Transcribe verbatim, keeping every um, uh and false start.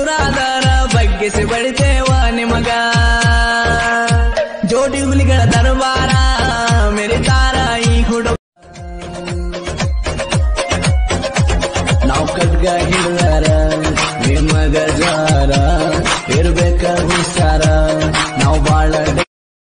ಎದುರಾದರ ಬಗ್ಗಿಸಿ ಬಡಿತೇವ ನಿಮಗ ಜೋಡಿ ಹುಲಿಗಳ ದರ್ಬಾರ ಮೆರಿತಾರ ಈ ಹುಡುಗ ನಾವು ಖಡ್ಗ ಹಿಡಿದಾರ